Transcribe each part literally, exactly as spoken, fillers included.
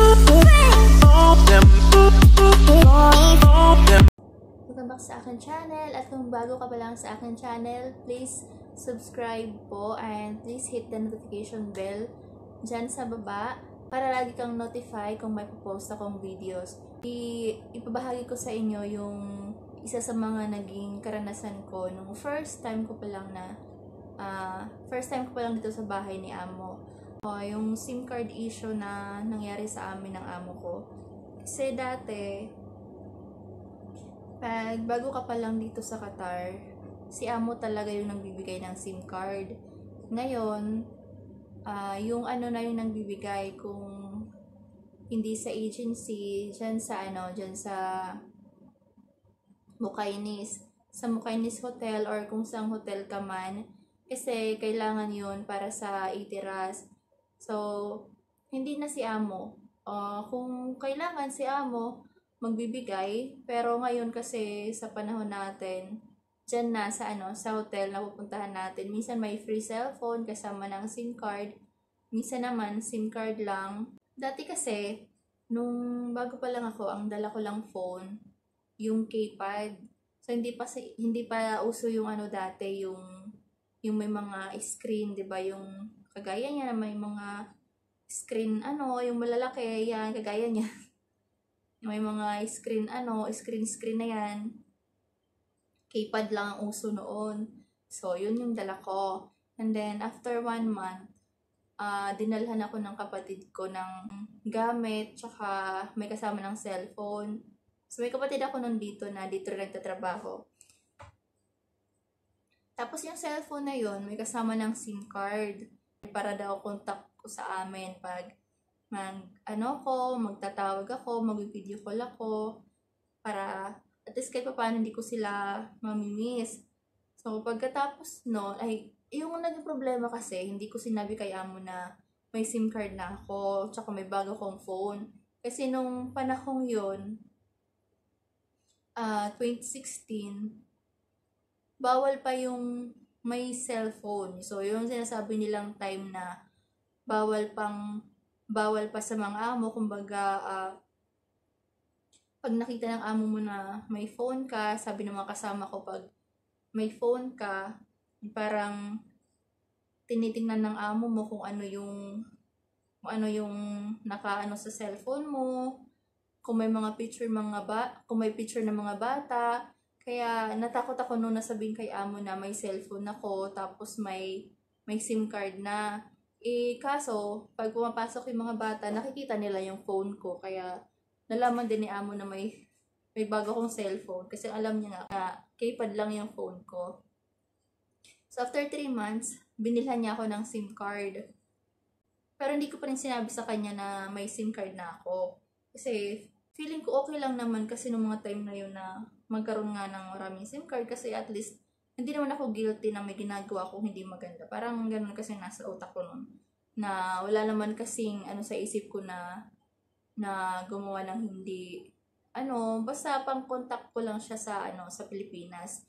Welcome back sa akin channel, at kung bago ka pa lang sa akin channel, please subscribe po and please hit the notification bell dyan sa baba para lagi kang notify kung may post akong videos. I ipabahagi ko sa inyo yung isa sa mga naging karanasan ko nung first time ko pa lang na uh, first time ko pa lang dito sa bahay ni amo. Uh, yung SIM card issue na nangyari sa amin ng amo ko. Kasi dati, pag bago ka pa lang dito sa Qatar, si amo talaga yung nagbibigay ng SIM card. Ngayon, uh, yung ano na yung nagbibigay kung hindi sa agency, dyan sa ano, dyan sa Mukainis, sa Mukainis Hotel or kung saang hotel ka man, kasi kailangan yun para sa itiras. So, hindi na si amo. Uh, kung kailangan si amo, magbibigay, pero ngayon kasi sa panahon natin, dyan na sa ano, sa hotel na pupuntahan natin, minsan may free cellphone kasama ng SIM card, minsan naman SIM card lang. Dati kasi, nung bago pa lang ako, ang dala ko lang phone, yung keypad. So hindi pa hindi pa uso yung ano dati, yung yung may mga screen, 'di ba? Yung kagaya niya na may mga screen ano, yung malalaki, yan kagaya niya. May mga screen ano, screen screen na yan. Keypad lang ang uso noon. So, yun yung dala ko. And then, after one month, uh, dinalhan ako ng kapatid ko ng gamit, tsaka may kasama ng cellphone. So, may kapatid ako nun dito na dito rin nagtatrabaho. Tapos yung cellphone na yun, may kasama ng SIM card. Para daw contact ko sa amin pag mag, ano ko, magtatawag ako, mag-video call ako, para at least kahit pa paano hindi ko sila mamimiss. So, pagkatapos no, ay, yung naging problema kasi, hindi ko sinabi kay amo na may SIM card na ako, tsaka may bago kong phone. Kasi nung panahong yun, uh, twenty sixteen, bawal pa yung may cellphone. So, yung sinasabi nilang time na bawal pang bawal pa sa mga amo, kumbaga uh, pag nakita ng amo mo na may phone ka, sabi ng mga kasama ko, pag may phone ka, parang tinitingnan ng amo mo kung ano yung kung ano yung nakaano sa cellphone mo, kung may mga picture mga ba, kung may picture ng mga bata. Kaya natakot ako nung nasabihin kay amo na may cellphone ako, tapos may may SIM card na. Eh, kaso, pag pumapasok yung mga bata, nakikita nila yung phone ko. Kaya, nalaman din ni amo na may, may bago kong cellphone. Kasi alam niya nga, na keypad lang yung phone ko. So, after three months, binilhan niya ako ng SIM card. Pero hindi ko pa rin sinabi sa kanya na may SIM card na ako. Kasi, feeling ko okay lang naman kasi nung mga time na yun na magkaroon nga ng maraming SIM card. Kasi at least, hindi naman ako guilty na may ginagawa kong hindi maganda. Parang ganun kasi nasa utak ko nun. Na wala naman kasing ano sa isip ko na na gumawa ng hindi ano, basta pang contact ko lang siya sa ano sa Pilipinas.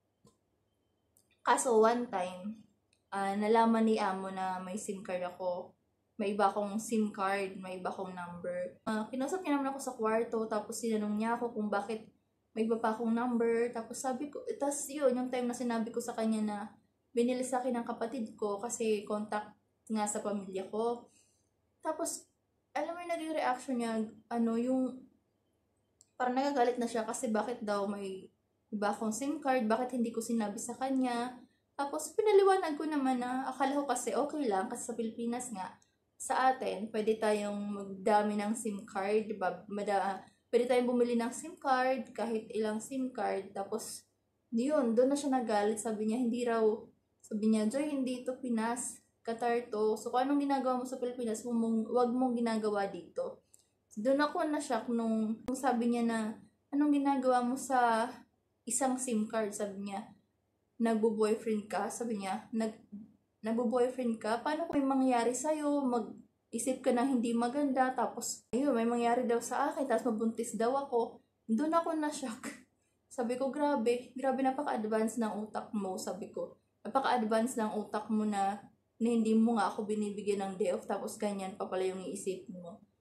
Kaso one time, uh, nalaman ni amo na may SIM card ako. May iba akong SIM card, may iba akong number. Uh, kinausap niya naman ako sa kwarto, tapos sinanong niya ako kung bakit may iba pa akong number. Tapos sabi ko, tapos yun, yung time na sinabi ko sa kanya na binili sa akin ng kapatid ko kasi contact nga sa pamilya ko. Tapos, alam mo yung naging reaction niya, ano, yung parang nagagalit na siya kasi bakit daw may iba akong SIM card, bakit hindi ko sinabi sa kanya. Tapos, pinaliwanag ko naman na akala ko kasi okay lang kasi sa Pilipinas nga, sa atin, pwede tayong magdami ng SIM card, diba? Mada, pwede tayong bumili ng SIM card, kahit ilang SIM card. Tapos, yun, doon na siya nagalit. Sabi niya, hindi raw, sabi niya, Joy, hindi ito Pinas, Qatar to. So, kung anong ginagawa mo sa Pilipinas, wag mong ginagawa dito. So, doon ako na-shock nung, nung sabi niya na, anong ginagawa mo sa isang SIM card? Sabi niya, nagbo-boyfriend ka? Sabi niya, nag, nagbo-boyfriend ka? Paano kung may mangyari sa'yo? Mag-isip ka na hindi maganda, tapos, ayun, may mangyari daw sa akin, tapos mabuntis daw ako. Doon ako na-shock. Sabi ko, grabe, grabe, napaka-advance ng utak mo, sabi ko. Napaka-advance ng utak mo na, na hindi mo nga ako binibigyan ng day off, tapos ganyan pa pala yung iisip mo.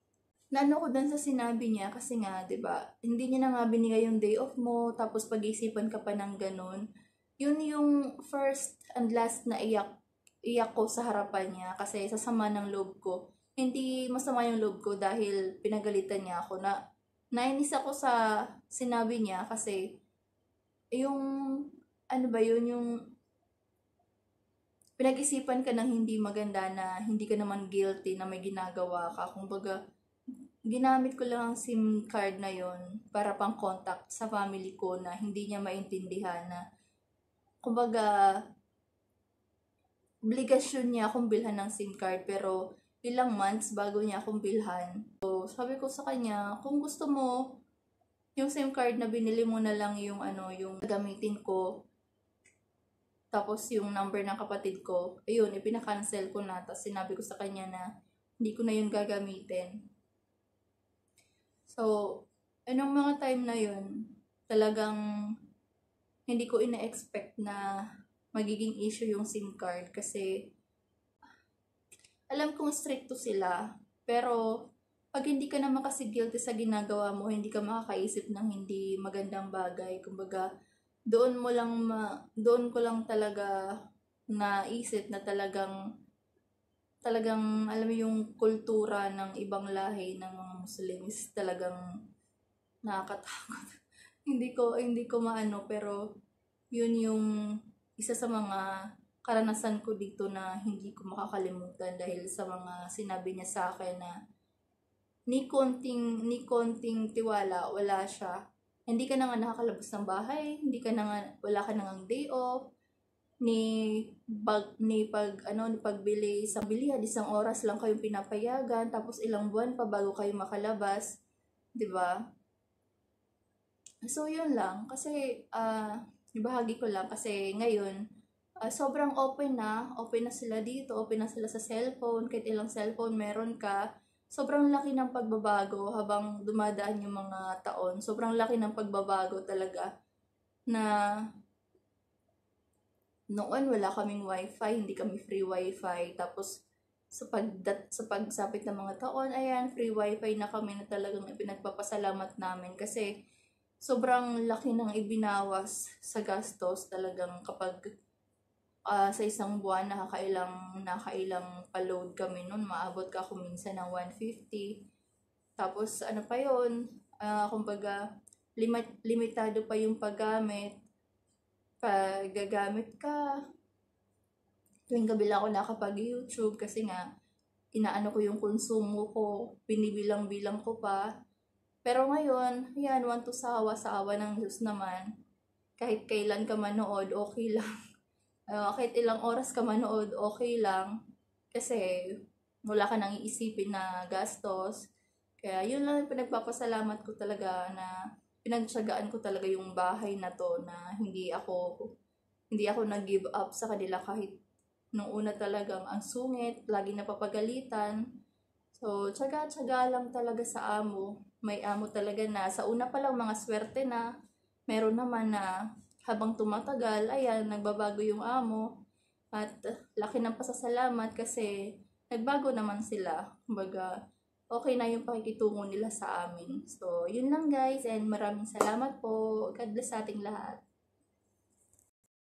naano ko dun sa sinabi niya kasi nga, 'di ba? Hindi niya na nga binigay yung day off mo, tapos pag-iisipan ka pa ng ganun. Yun yung first and last na iyak iyak ko sa harapan niya kasi sa sama ng loob ko. Hindi masama yung loob ko dahil pinagalitan niya ako na nainis ako sa sinabi niya kasi yung ano ba yun yung pinag-isipan ka ng hindi maganda na hindi ka naman guilty na may ginagawa ka. Kumbaga, ginamit ko lang ang SIM card na yon para pang contact sa family ko na hindi niya maintindihan na kumbaga obligasyon niya akong bilhan ng SIM card pero ilang months bago niya akong bilhan. So, sabi ko sa kanya, kung gusto mo yung SIM card na binili mo na lang yung ano, yung gamitin ko. Tapos yung number ng kapatid ko, ayun, ipina-cancel ko na. Tapos sinabi ko sa kanya na hindi ko na yun gagamitin. So, anong mga time na yun, talagang hindi ko ina-expect na magiging issue yung SIM card kasi alam kong stricto sila. Pero pag hindi ka naman kasi guilty sa ginagawa mo, hindi ka makakaisip ng hindi magandang bagay. Kumbaga, doon mo lang ma, doon ko lang talaga naisip na talagang talagang alam mo yung kultura ng ibang lahi ng mga Muslims talagang nakakatakot. hindi ko hindi ko maano pero yun yung isa sa mga karanasan ko dito na hindi ko makakalimutan dahil sa mga sinabi niya sa akin na ni konting ni konting tiwala wala siya. Hindi ka na nga nakakalabas ng bahay, hindi ka na nga, wala ka na nga day off, ni bag ni pag ano ni pagbili sa bilihan isang oras lang kayong pinapayagan tapos ilang buwan pa bago kayo makalabas, 'di ba? So yun lang kasi uh, ibahagi ko lang kasi ngayon uh, sobrang open na, open na sila dito, open na sila sa cellphone, kahit ilang cellphone meron ka. Sobrang laki ng pagbabago habang dumadaan yung mga taon. Sobrang laki ng pagbabago talaga na noon wala kaming wifi, hindi kami free wifi. Tapos sa pagdat sa pagsapit ng mga taon, ayan, free wifi na kami na talagang ipinagpapasalamat namin kasi sobrang laki ng ibinawas sa gastos talagang kapag Uh, sa isang buwan, nakakailang, nakakailang pa-load kami nun. Maabot ka kung minsan ng one fifty. Tapos, ano pa yun? Uh, kumbaga, limit, limitado pa yung paggamit. Pag gagamit ka, tuwing gabi lang ako nakapag-YouTube kasi nga, inaano ko yung konsumo ko, binibilang-bilang ko pa. Pero ngayon, yan, want to sawa, sa awa ng Diyos naman. Kahit kailan ka manood, okay lang. Uh, kahit ilang oras ka manood, okay lang. Kasi wala ka nang iisipin na gastos. Kaya yun lang pinagpapasalamat ko talaga na pinagtsagaan ko talaga yung bahay na to na hindi ako hindi ako nag-give up sa kanila kahit nung una talagang ang sungit, lagi napapagalitan. So, tsaga-tsaga lang talaga sa amo. May amo talaga na sa una pa lang mga swerte na meron naman na habang tumatagal, ayan, nagbabago yung amo. At laki ng pasasalamat kasi nagbago naman sila. Kumbaga, okay na yung pakikitungo nila sa amin. So, yun lang guys and maraming salamat po. God bless sa ating lahat.